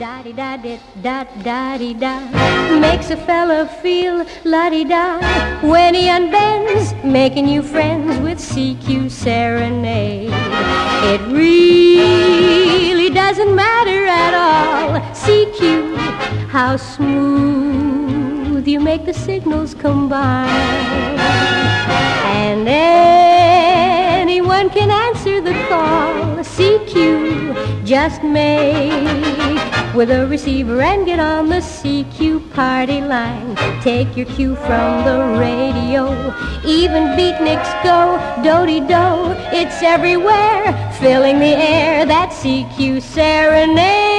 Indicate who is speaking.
Speaker 1: Da-di-da-di-da-da-di-da makes a fella feel la-di-da when he unbends, making you friends with CQ Serenade. It really doesn't matter at all, CQ, how smooth you make the signals combine. And anyone can answer the call, CQ, just make with a receiver and get on the CQ party line. Take your cue from the radio, even beatniks go do-de-do. It's everywhere, filling the air, that CQ Serenade.